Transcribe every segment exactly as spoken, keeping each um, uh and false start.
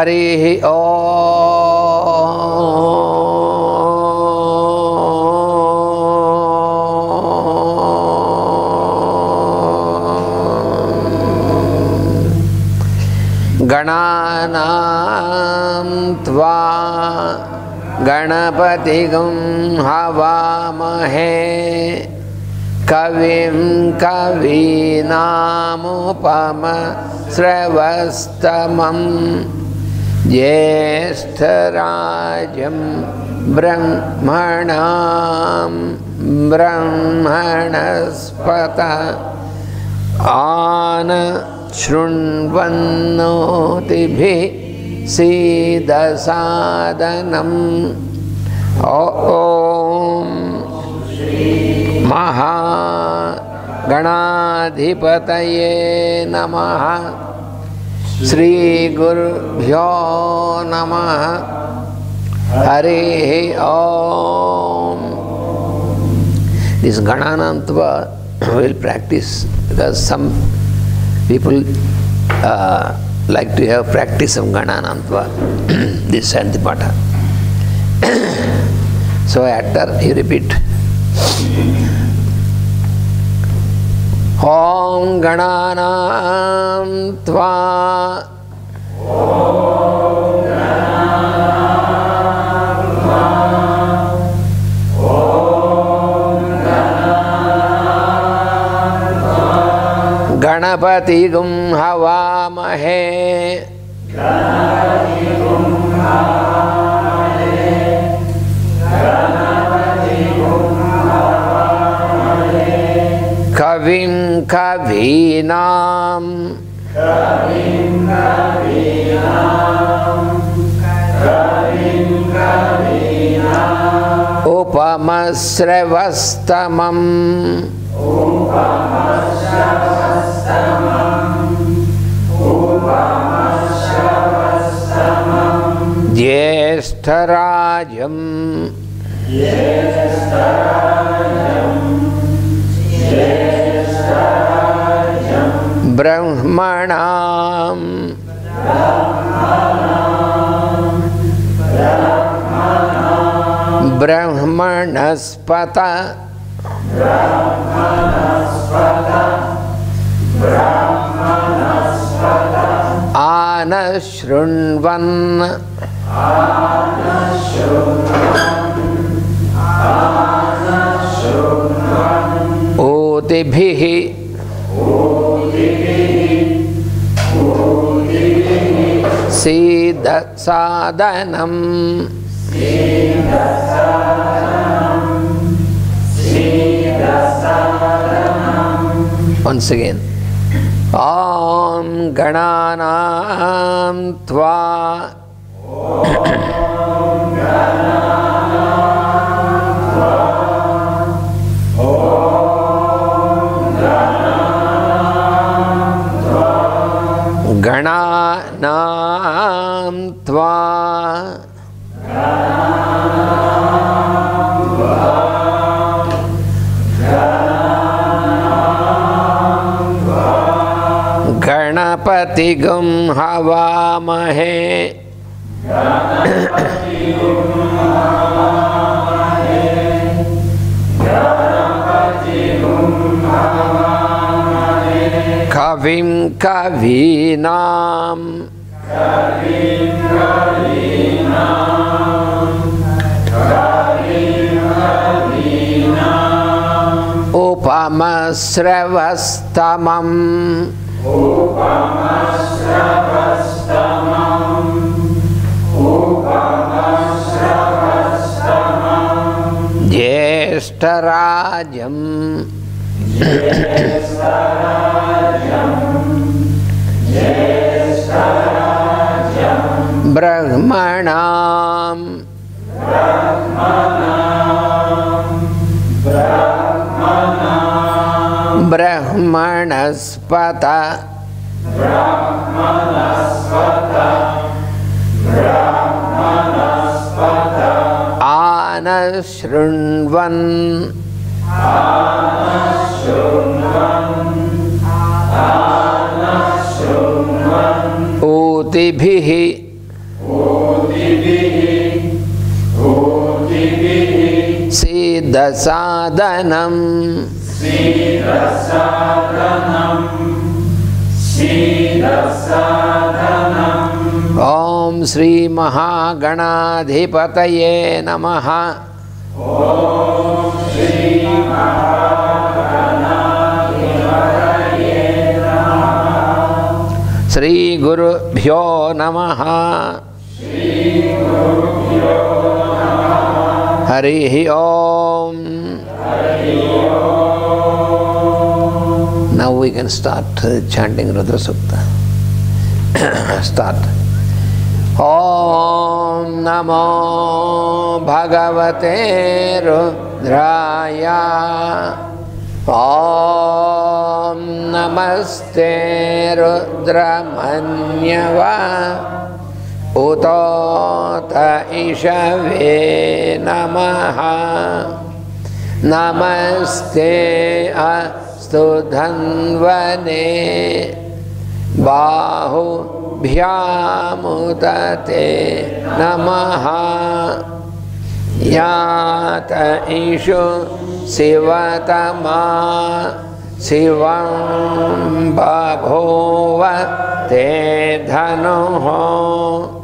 Harihi Om. Gananam tva Ganapatigam Havamahe Kavim Kavinamupama Sravastamam Jyeshtarajam Brahmanam Brahmanaspata Ana Shrunvannotibhi Siddhasadanam Om Maha Ganadhipataye Namaha Shri Gurubhyo Namaha Harihi Om. This Gananantva will practice because some people uh, like to have practice of Gananantva, this Santipata. So after you repeat Om Gananam Tva Om Gananam Tva Om Gananam Tva Ganapatigum Havamahe Ganapatigum Havamahe Ganapatigum Havamahe Kavim Kavinam Kavim Kavinam Kavim Kavinam Upamasravastamam Upamasravastamam Upamasravastamam Jyeshtarajam Jyeshtarajam Brahmanam Brahmanam Brahmanaspata Brahmanaspata Brahmanaspata Anashrunvan Anashrunvan Anashrunvan Otibhihi Siddhasadanam Once again Om Gananam Tva Om Gananam Tva Om Gananam Tva Ganapatigum Havamahe Ganapatigum Havamahe Ganapatigum Havamahe Kavim Kavinam Kavim Kavinam Kavim Kavinam Upamasravastamam Upamasravastamam Upamasravastamam Jyeshtarajam Jyeshtarajam Jyeshtarajam Brahmanam Brahmanam Brahmanam Brahmanaspata Brahmanaspata Brahmanaspata Anashrunvan Anashrunvan Anashrunvan Otibhihi दसादनं Srisailam Srisailam ॐ श्री महागणाधिपतये नमः Om Shri Mahaganaधिपतये Namaha Shri गुरुभ्यो नमः Shri Gurubhyo Namaha हरिः ॐ Hari Om. Now we can start uh, chanting Rudrasukta. Start. Om Namo Bhagavate Rudraya. Om Namaste Rudramanyava Utota Ishave Namaha. Namaste Astu Dhanvane Bahu Bhyamutate Namaha. Yata Ishu Sivatama Sivam Babhova Te Dhanoho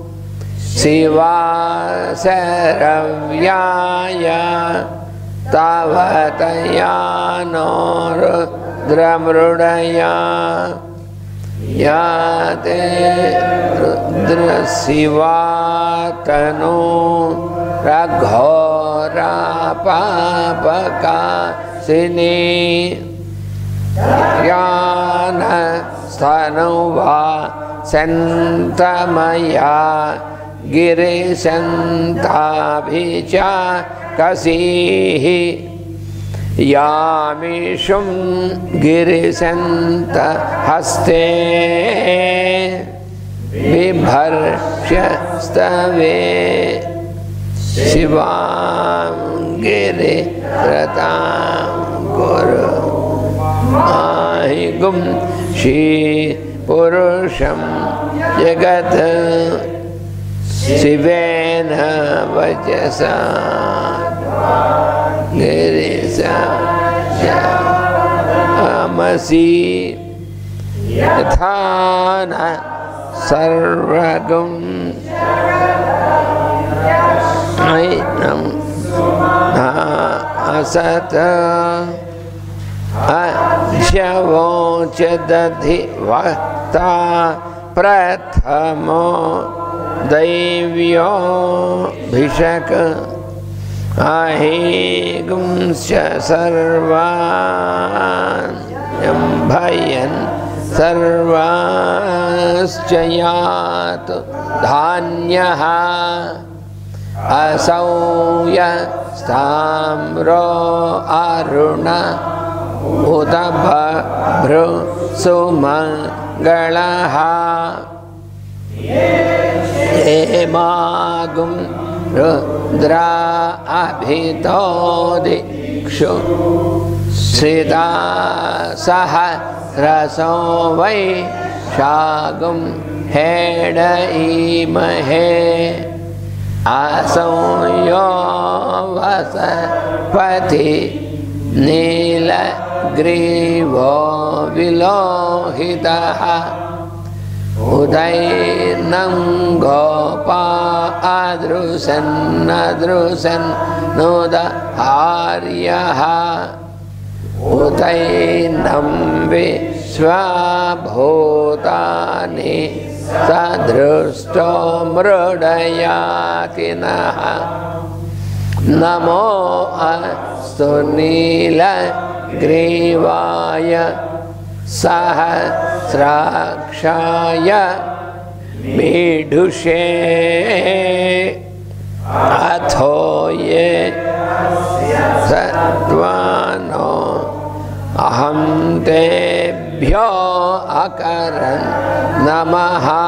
Siva Saravyaya Tavatayano Rudramrudaya Yate Rudrasivatano Raghora Papaka Sini Yana Sthanuva Santamaya Giri Santabhicha Kasihi Yamishum Girisanta Haste Vibharshya Stave Shivam Giri Ratam Guru Mahigum Shi Purusham Jagat Sivena Vajasa Girisa Amasi Yathana Sarvagum Ainam Asata Ajavochadadhi Vata Prathamo Daivyo Bhishaka Ahigumsya Sarvan Yambhayan Sarvaschayatu Dhanyaha Asauya Stamro Aruna Utabhabhru Sumangalaha Emagum Rudra Abhito Dikshu Srida Sahasraso Vai Shagum Heda Imahe Asoyo Vasapati Nila Grivo Vilohitaha Udainam Gopa Adrusan Adrusan Noda Haryaha Udainam Vishwabhutani Sadrusto Mrudayatinaha Namo Astu Nila Grivaya Sahasrakshaya Midushe Athoye Satvano Aham Tebhyo Akaran Namaha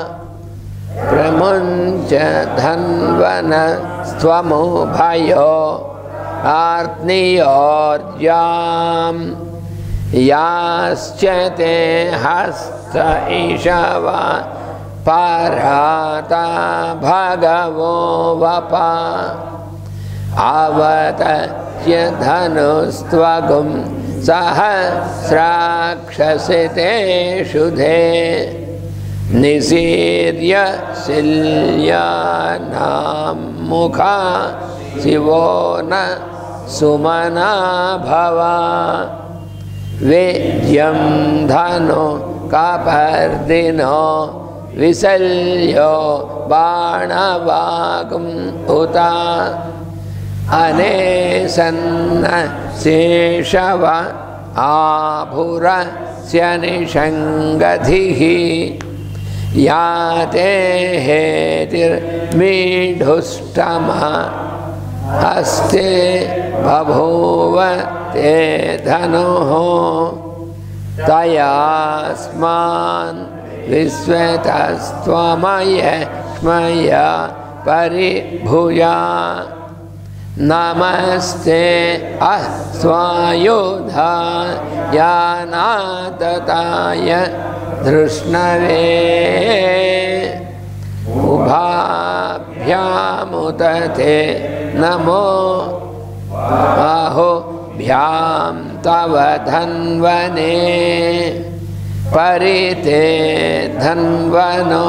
Pramuncha Dhanvana Swamubhayo Artniyorjam Yaschate Hasta Ishava Parata Bhagavo Vapa Avata धनुस्त्वगुं सहस्राक्षसिते शुधे निशीर्य शिल्यानां मुखा शिवो न सुमना भवा वेद्यं धनु कापर्दिनो विशल्यो बाणवागुं उता अनेसन्न शेषव आभुरस्य निषङ्गधिः याते हेतिर्मीढुष्टमः हस्ते बभूव ते धनुः तयास्मान् विश्वतस्त्वमयक्ष्मया परिभूया नमस्ते अस्त्वायुधायानातताय धृष्णवे उभाभ्यामुत ते नमो बाहुभ्यां तव धन्वने परिते धन्वनो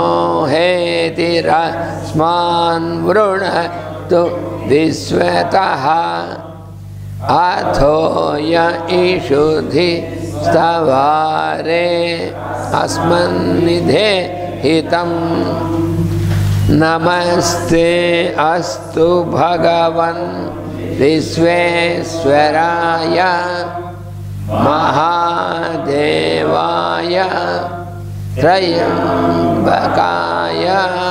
हेतिरस्मान् वृणतु विश्वतः अथो य इषुधि स्तवारे अस्मन्निधे हितं नमस्ते अस्तु भगवन् विश्वेश्वराय महादेवाय त्रयम्बकाय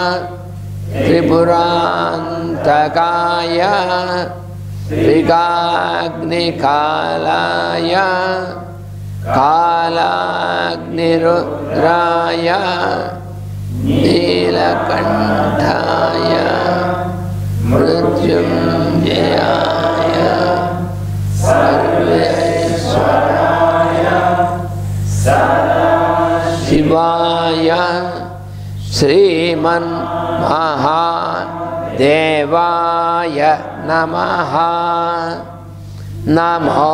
त्रिपुरान्तकाय त्रिकाग्निकालाय कालाग्निरुद्राय नीलकण्ठाय मृत्युञ्जयाय सर्वेश्वराय शिवाय श्रीमन्महादेवाय नमः नमो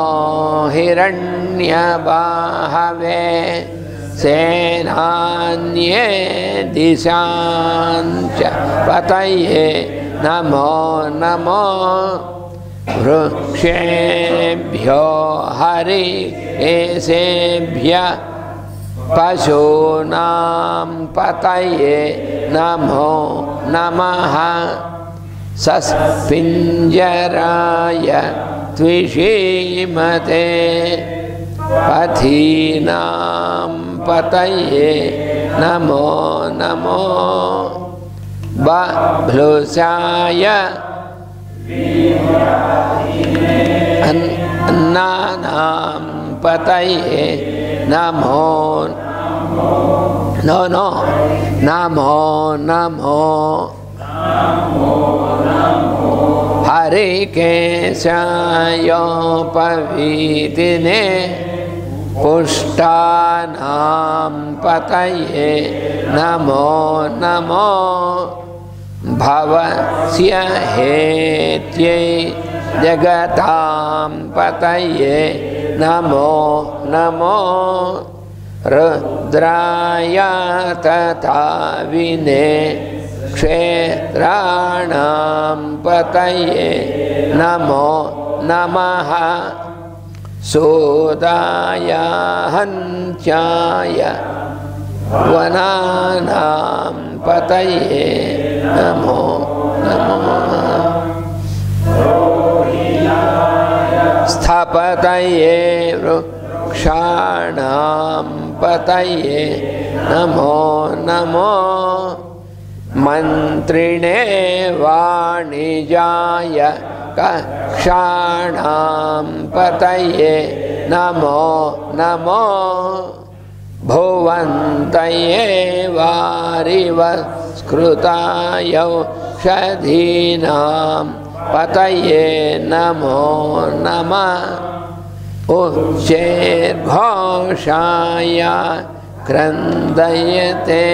हिरण्यबाहवे सेनान्ये दिशाञ्च पतये नमो नमो वृक्षेभ्यो हरिकेशेभ्यः पशूनां पतये नमो नमः सस्पिञ्जराय त्विषीमते पथीनां पतये नमो नमो बभ्लुषाय अन्नानां पतये नमो नो नो नमो नमो हरिकेशायोपवीतिने पुष्टानां पतये नमो नमो भवस्य हेत्यै जगतां पतये नमो नमो रुद्राय तथा विने क्षेत्राणां पतये नमो नमः सूदाय हन्त्याय वनानां पतये नमो नमः स्थपतये वृक्षाणां पतये नमो नमो मन्त्रिणे वाणिजाय कक्षाणां पतये नमो नमो भुवन्तये वारिवस्कृताय औषधीनां पतये नमो नमः उच्चैर्घोषाय क्रन्दयते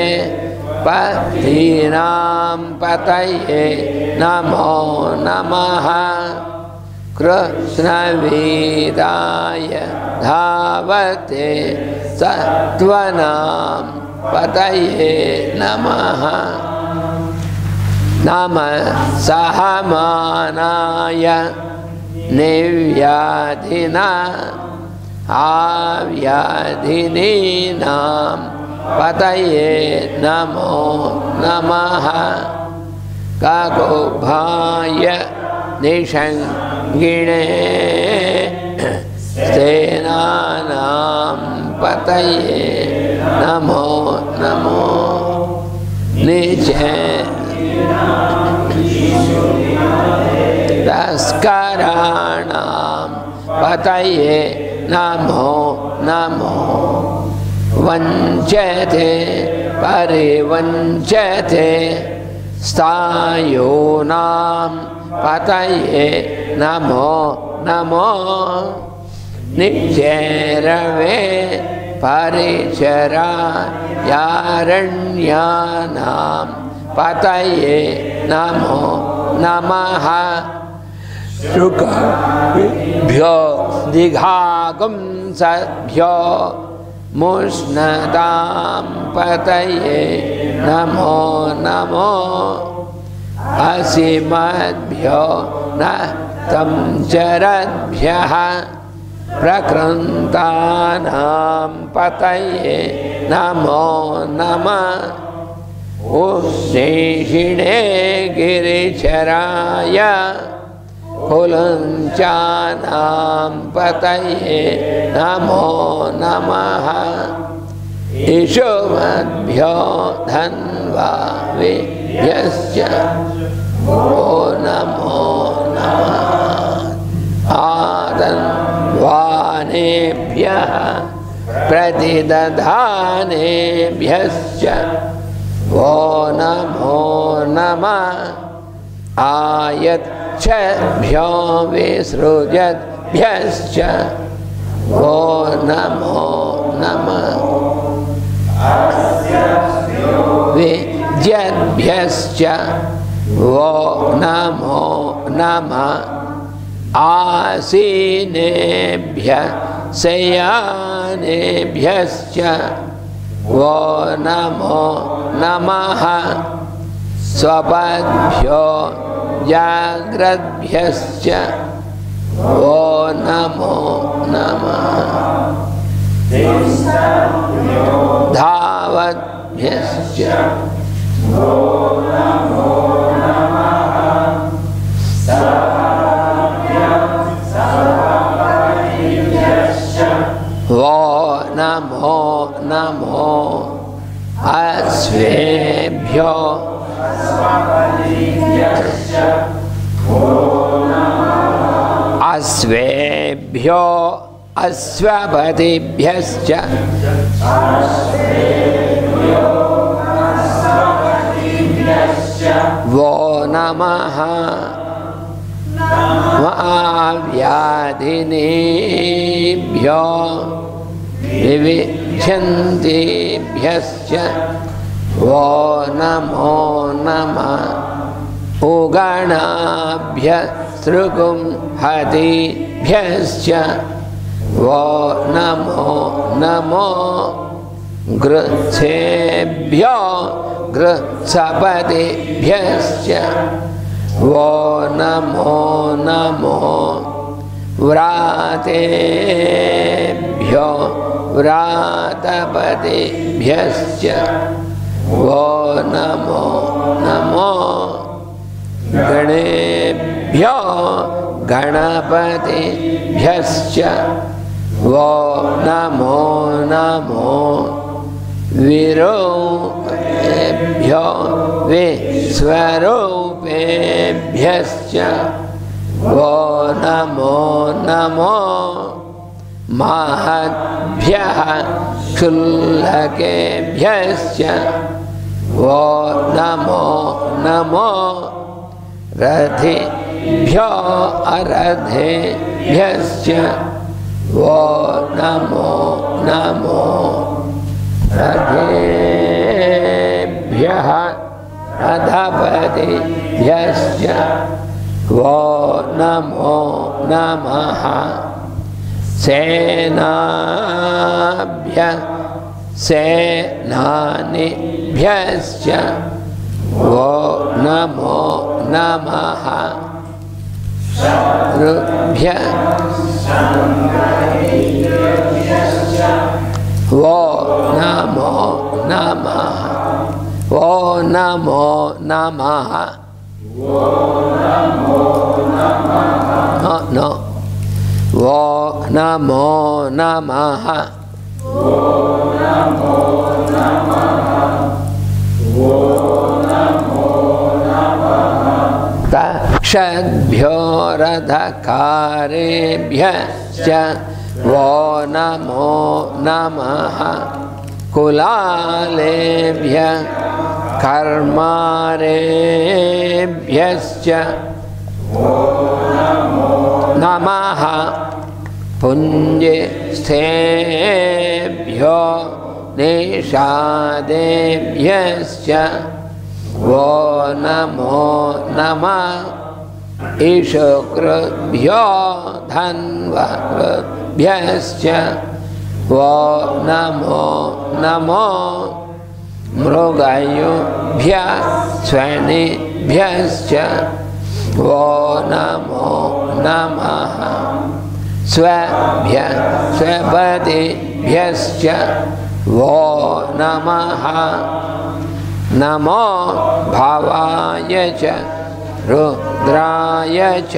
पथीनां पतये नमो नमः कृष्णवीराय धावते सत्त्वनां पतये नमः नमः सहमानाय निर्व्याधिना आव्याधिनीनां पतये नमो नमः काकुभाय निषङ्गिणे सेनानां पतये नमो नमो निचे तस्कराणां पतये नमो नमो वञ्चते परिवञ्चते स्थायूनां पतये नमो नमो निचेरवे परिचरायारण्यानां पतये नमो नमः शुकभ्यो दिघागुंसभ्यो मुष्णतां पतये नमो नमो असीमद्भ्यो न तं चरद्भ्यः प्रकृन्तानां पतये नमो नमः उष्णेषिणे गिरिचराय कुलञ्चानां पतये नमो नमः इषुमद्भ्यो धन्वाविभ्यश्च वो नमो नमः आदन्वानेभ्यः प्रतिदधानेभ्यश्च वो नमो नमः आयच्छद्भ्यो विसृजद्भ्यश्च वो नमो नमः विज्यद्भ्यश्च वो नमो नमः आसीनेभ्यः शय्यानेभ्यश्च वो नमो नमः स्वपद्भ्यो जाग्रद्भ्यश्च वो नमो नमः धावद्भ्यश्च वो नमो नमः वो नमो नमो अश्वेभ्यो अश्वेभ्यो अश्वपतिभ्यश्च वो नमः आव्याधिनीभ्यो विविध्यन्तीभ्यश्च वो नमो नमः उगणाभ्यस्तृकुं हतिभ्यश्च वो नमो नमो गृत्सेभ्यो गृत्सपतिभ्यश्च वो नमो नमो व्रातेभ्यो व्रातपतिभ्यश्च वो नमो नमो गणेभ्यो गणपतिभ्यश्च वो नमो नमो विरूपेभ्यो विश्वरूपेभ्यश्च वो नमो नमो महद्भ्यः क्षुल्लकेभ्यश्च वो नमो नमो रथिभ्यो अरथेभ्यश्च वो नमो नमो रथेभ्यः रथपतिभ्यश्च वो नमो नमः सेनाभ्य सेनानिभ्यश्च वो नमो नमः शत्रुभ्य वो नमो नमः वो नमो नमः no no वो नमो नमः तक्षद्भ्यो रथकारेभ्यश्च वो नमो नमः कुलालेभ्य कर्मारेभ्यश्च नमः पुञ्जस्थेभ्यो निषादेभ्यश्च वो नमो नमः ईशुकृभ्यो धन्वकृभ्यश्च वो नमो नमो मृगयुभ्य स्वनिभ्यश्च वो नमो नमः स्वभ्य स्वपतिभ्यश्च वो नमः नमो भावाय च रुद्राय च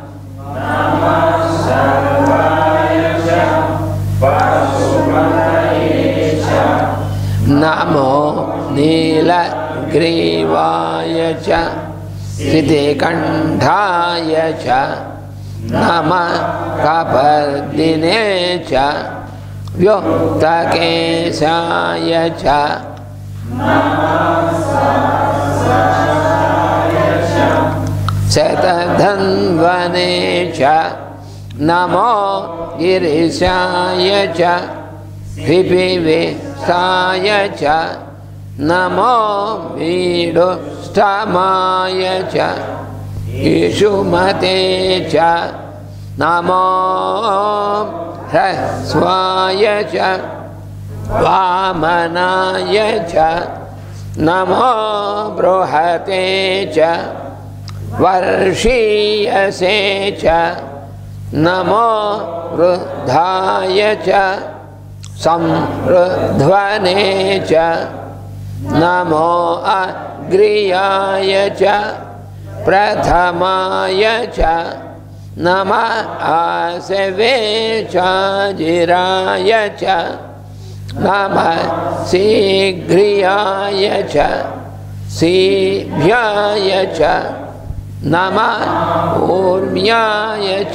नमो नीलग्रीवाय च सिद्धिकण्ठाय च नमः कपर्दिने च व्युक्तकेशाय च शतधन्वने च नमो गिरिशाय च विपिवेशाय च नमो वीडुष्टमाय च ईशुमते च नमो ह्रस्वाय च वामनाय च नमो बृहते च वर्षीयसे च नमो वृद्धाय च संवृध्वने च नमो अग्रियाय च प्रथमाय च नमः आसवे च जिराय च नमः शीघ्रियाय च सीभ्याय च नमः ऊर्म्याय च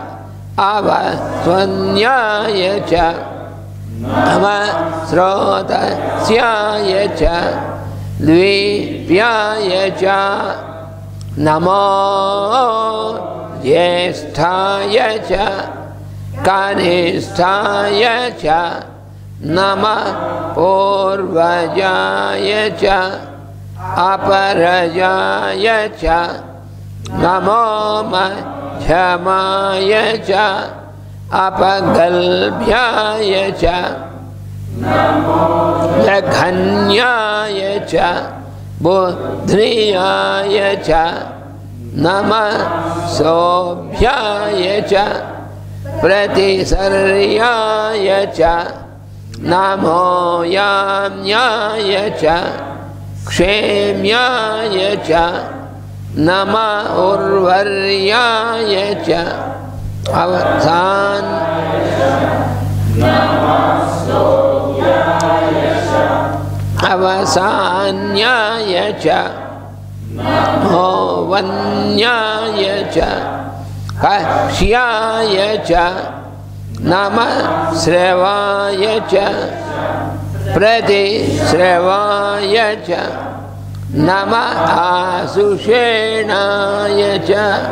अवस्वन्याय च नमः स्रोतस्याय च द्वीप्याय च नमो ज्येष्ठाय च कनिष्ठाय च नमः पूर्वजाय च अपरजाय च नमो मध्यमाय च अपगल्भ्याय च जघन्याय च बुद्ध्याय च नमः सोभ्याय च प्रतिसर्याय च नमो याम्याय च क्षेम्याय च नमः उर्वर्याय च अवसान अवसान्याय च नमो वन्याय च कक्ष्याय च नमः श्रवाय च प्रतिश्रवाय च नमः आसुषेणाय च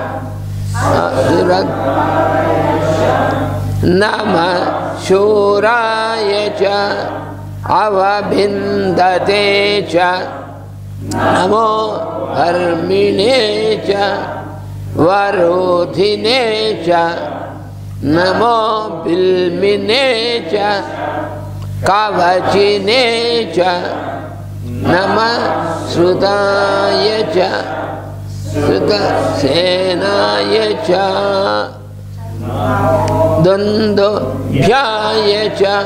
नमः शूराय च अवभिन्दते च नमो हर्मिणे च Varudhine cha Namo Bilmine cha Kavachine cha Nama Srutaya cha Sruta Senaya cha Dando Bhyaya cha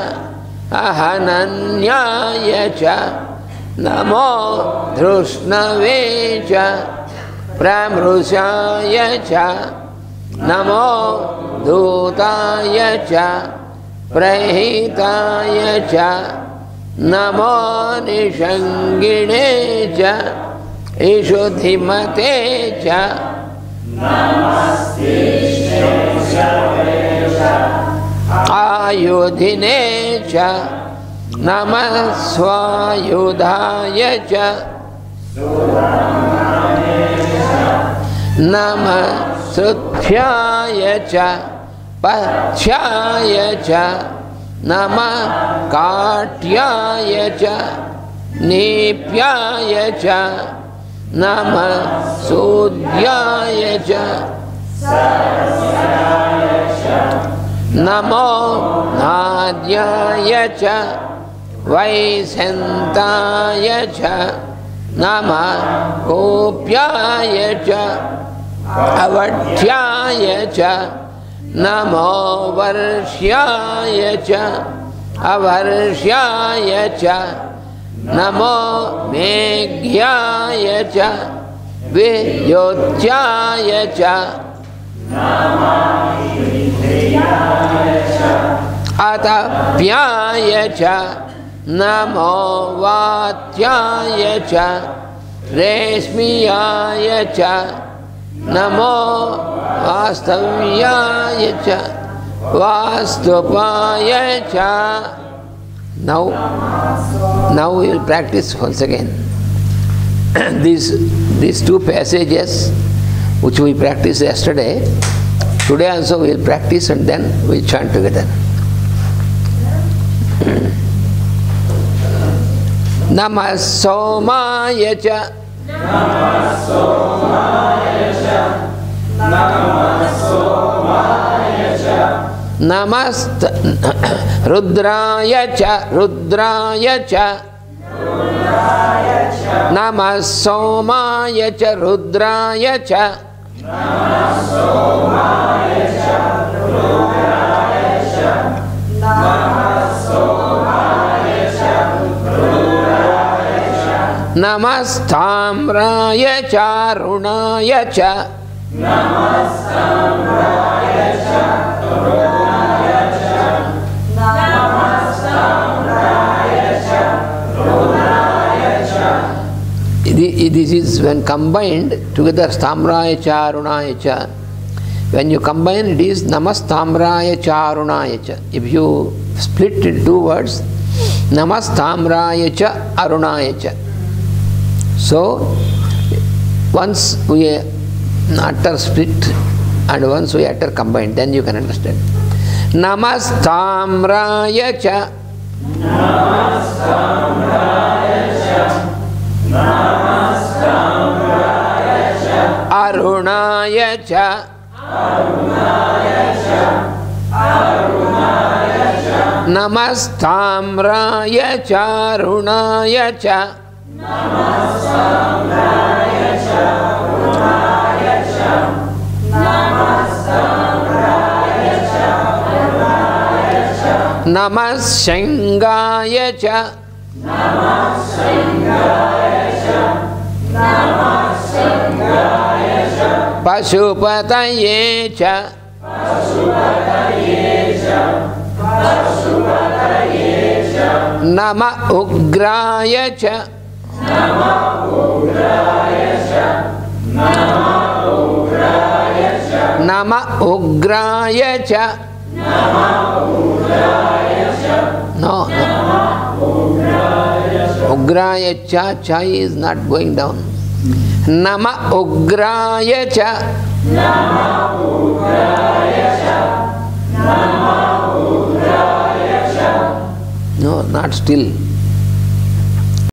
Ahananyaya cha Namo Drushnave cha Pramrushaya cha Namo Dutaya cha Prahitaya cha Namo Nishangine cha Ishuddhimate cha Namaste Sheshavesha Ayudhine cha Namasvayudhaya cha Namasuthyaya cha Pachyaya cha Namakatyaya cha Nipyaya cha Namasudhyaya cha Namo Nadyaya cha Vaisantaya cha Nama Gopyaya cha Avadhyaya cha Namo Varshyaya cha Avarshyaya cha Namo Meghyaya cha Vijyotyaya cha Atapyaya cha Namo Vatyaya cha Reshmiyaya cha Namo Vastavyaya cha Vastupaya cha. Now, now we will practice once again these, these two passages which we practiced yesterday. Today also we will practice and then we will chant together. Namah Somaya cha Namah Somaya cha Namah Somaya cha Namast Rudraya cha Rudraya cha Namah Somaya cha Rudraya cha Namah Somaya cha Rudraya cha Namah Somaya cha Rudraya cha Namastamraya cha Runaya cha Namastamraya cha Runaya cha Namastamraya cha Runaya cha. This is when combined together, Stamraya cha Runaya cha. When you combine, it is Namastamraya cha Arunaya cha. If you split in two words, Namastamraya cha Arunaya cha. So, once we utter split and once we utter combined, then you can understand. Namastamraya cha Namastamraya cha Namastamraya cha Arunaya cha Arunaya cha Arunaya cha Namastamraya cha Arunaya cha Namastamraya cha Arunaya cha Namastamraya cha Arunaya cha Namassangaya cha Namasangaya cha Namasangaya cha Pasupataye cha Pasupataye cha Pasupataye cha Nama Ugraya cha Nama Ugraya cha Nama Ugraya cha Nama Ugraya cha Nama Ugraya cha No, no. Ugraya cha, cha is not going down. Nama Ugraya cha Nama Ugraya cha Nama Ugraya cha. No, not still.